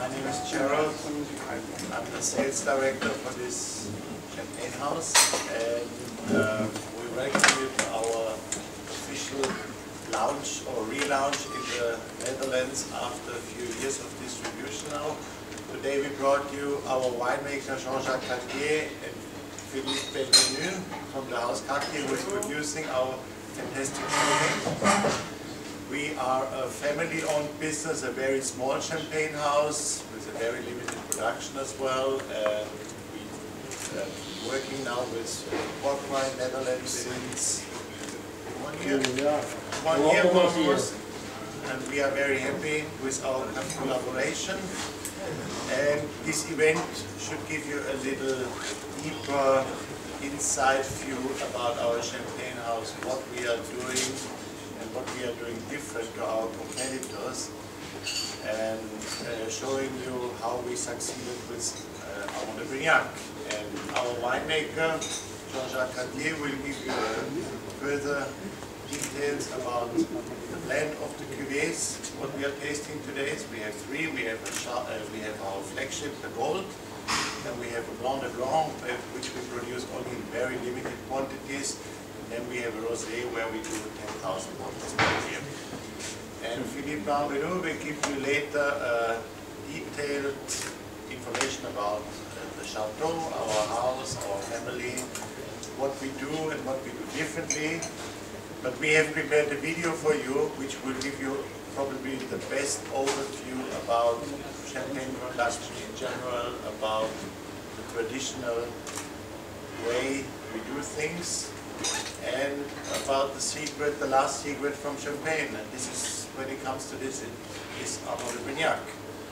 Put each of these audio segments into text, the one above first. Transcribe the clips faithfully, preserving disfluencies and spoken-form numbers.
name is Gerald. I'm the sales director for this champagne house, and uh, we welcome you to our official launch or relaunch in the Netherlands after a few years of distribution now. Today we brought you our winemaker Jean-Jacques Cartier and Philippe Belvenu from the house Cartier, who is producing our fantastic champagne. We are a family-owned business, a very small champagne house with a very limited production as well. And we are uh, working now with Port Wine Netherlands since one year, one year almost. And we are very happy with our collaboration. And this event should give you a little deeper inside view about our champagne house, what we are doing and what we are doing different to our competitors, and uh, showing you how we succeeded with uh, Amand de Brignac. And our winemaker, Jean-Jacques Cartier, will give you uh, further details about the blend of the cuvées, what we are tasting today. So we have three. We have, a uh, we have our flagship, the Gold, and we have a Blanc de Blanc, which we produce only in very limited quantities. Then we have a rosé where we do ten thousand bottles per year. And Philippe Belvenu will give you later uh, detailed information about uh, the chateau, our house, our family, what we do and what we do differently. But we have prepared a video for you which will give you probably the best overview about champagne production in general, about the traditional way we do things, and about the secret, the last secret from champagne. And this is, when it comes to this, it is Amand de Brignac.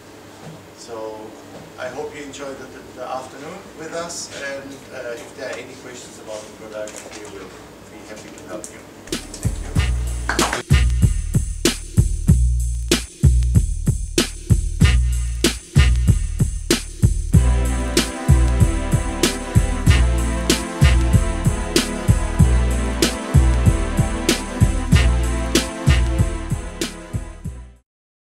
So I hope you enjoyed the, the, the afternoon with us, and uh, if there are any questions about the product, we